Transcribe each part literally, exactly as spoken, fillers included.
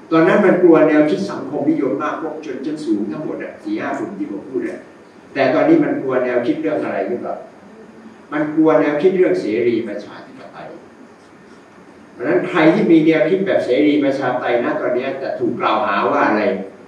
ตอนนั้นมันกลัวแนวคิดสังคมนิยมมากพวกชนชั้นสูงทั้งหมดอ่ะสี่ห้าฝุ่นที่ผมพูดอ่ะแต่ตอนนี้มันกลัวแนวคิดเรื่องอะไรหรือเปล่ามันกลัวแนวคิดเรื่องเสรีประชาธิปไตยเพราะฉะนั้นใครที่มีแนวคิดแบบเสรีประชาธิปไตยนะตอนนี้จะถูกกล่าวหาว่าอะไร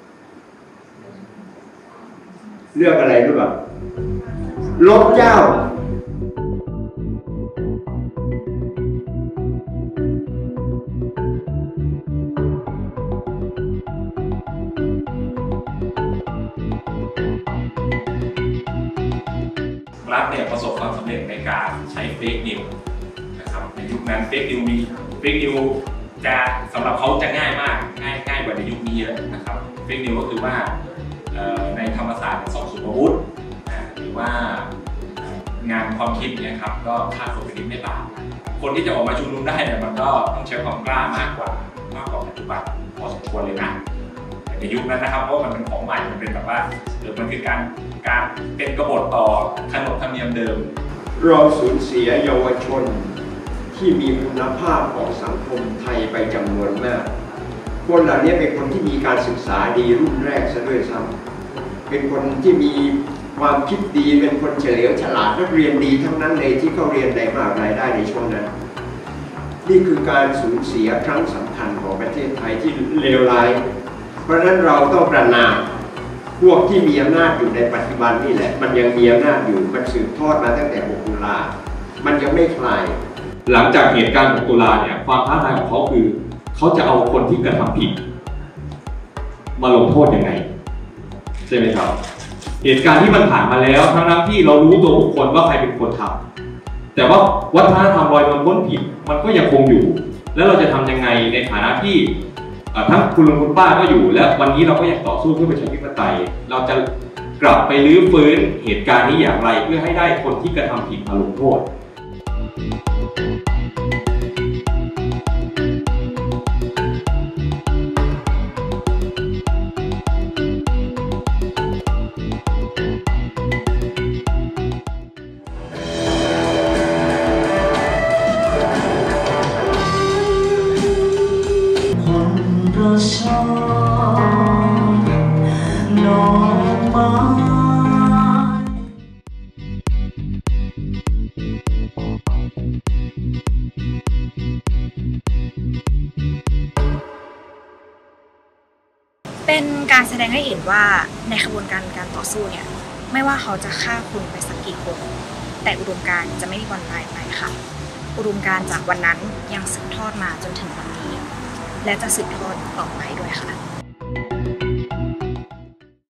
เรื่องอะไรหรือเปล่าลบเจ้ารัฐเนี่ยประสบความสำเร็จในการใช้เฟกนิวนะครับในยุคนั้นเฟกนิวมีเฟกนิวจะสำหรับเขาจะง่ายมากง่ายง่ายกว่าในยุคนี้เยอะนะครับเฟกนิวก็คือว่าในธรรมศาสตร์สองสุภวุฒิหรือว่างานความคิดเนี่ยครับก็ค่าตัวเป็นนิดไม่บาปคนที่จะออกมาชุมนุมได้เนี่ยมันก็ต้องใช้ความกล้ามากกว่ามากกว่าปัจจุบันพอสมควรเลยนะในยุคนั้นนะครับเพราะมันเป็นของใหม่มันเป็นแบบว่าเออมันคือการการเป็นกบฏต่อขนบธรรมเนียมเดิมเราสูญเสียเยาวชนที่มีคุณภาพของสังคมไทยไปจำนวนมากคนเหล่านี้เป็นคนที่มีการศึกษาดีรุ่นแรกซะด้วยซ้ำเป็นคนที่มีความคิดดีเป็นคนเฉลียวฉลาดนักเรียนดีทั้งนั้นเลยที่เขาเรียนในมหาวิทยาลัยได้ในช่วงนั้นนี่คือการสูญเสียครั้งสำคัญของประเทศไทยที่เลวร้ายเพราะฉะนั้นเราต้องประณามพวกที่มีอำนาจอยู่ในปัจจุบันนี่แหละมันยังมีอำนาจอยู่มันสืบทอดมาตั้งแต่หกตุลามันยังไม่คลายหลังจากเหตุการณ์หกตุลาเนี่ยความท้าทายของเขาคือเขาจะเอาคนที่กระทำผิดมาลงโทษยังไงใช่ไหมครับเหตุการณ์ที่มันผ่านมาแล้วทั้งๆที่เรารู้ตัวบุคคลว่าใครเป็นคนทำแต่ว่าวัฒนธรรมลอยนวลพ้นผิดมันก็ยังคงอยู่แล้วเราจะทำยังไงในฐานะที่ทั้งคุณลุงคุณป้าก็อยู่และวันนี้เราก็ยังต่อสู้เพื่อประชาธิปไตยเราจะกลับไปรื้อฟื้นเหตุการณ์นี้อย่างไรเพื่อให้ได้คนที่กระทำผิดมาลงโทษเป็นการแสดงให้เห็นว่าในขบวนการการต่อสู้เนี่ยไม่ว่าเขาจะฆ่าคุณไปสักกี่คนแต่อุดมการณ์จะไม่มีวันตายไปค่ะอุดมการณ์จากวันนั้นยังสืบทอดมาจนถึงวันนี้และจะสืบทอดต่อไปด้วยค่ะ